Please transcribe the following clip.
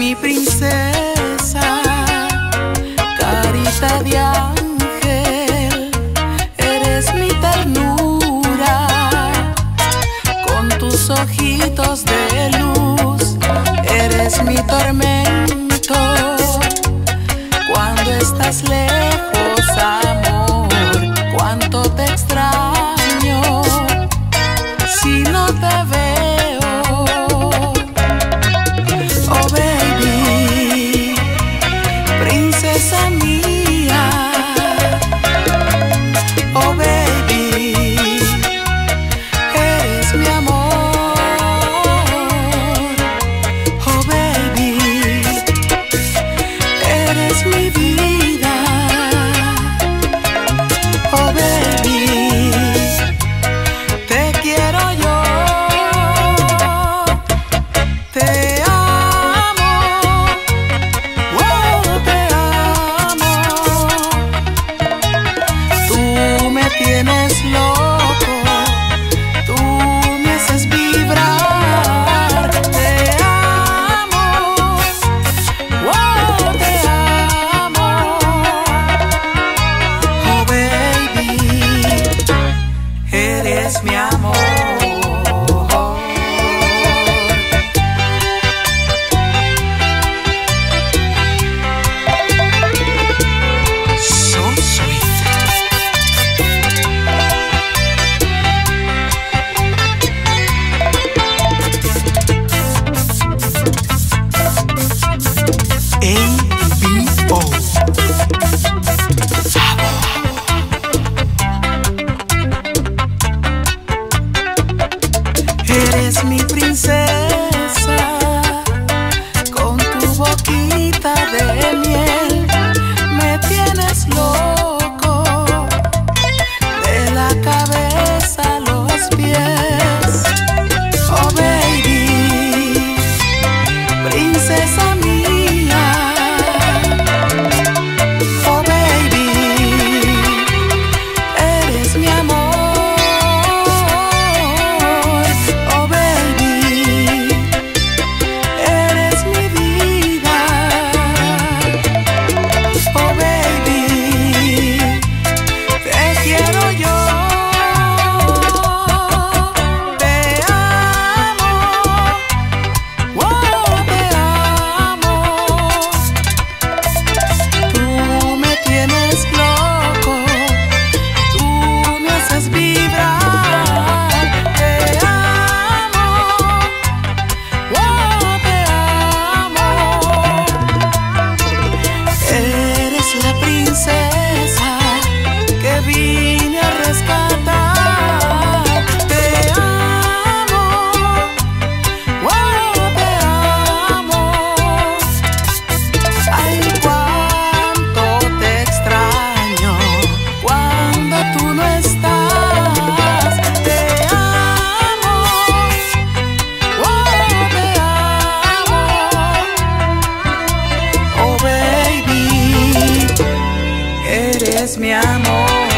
mi princesa, carita de ángel, eres mi ternura, con tus ojitos de luz, eres mi tormento, cuando estás lejos, amor, cuánto te extraño, si no te veo. Oh baby, princesa mía. Oh baby, eres mi amor. Oh baby, eres mi vida. Oh baby, te quiero yo. Te amo, oh, te amo. Tú me tienes loco, tú me haces vibrar. Te amo, oh, te amo. Oh baby, eres mi amor. Eres mi princesa, con tu boquita de miel, me tienes loco, de la cabeza a los pies. Oh baby, princesa mía. Oh baby, eres mi amor. Vine a rescatar. Te amo, oh, te amo. Ay, cuánto te extraño cuando tú no estás. Te amo, oh, te amo. Oh baby, eres mi amor.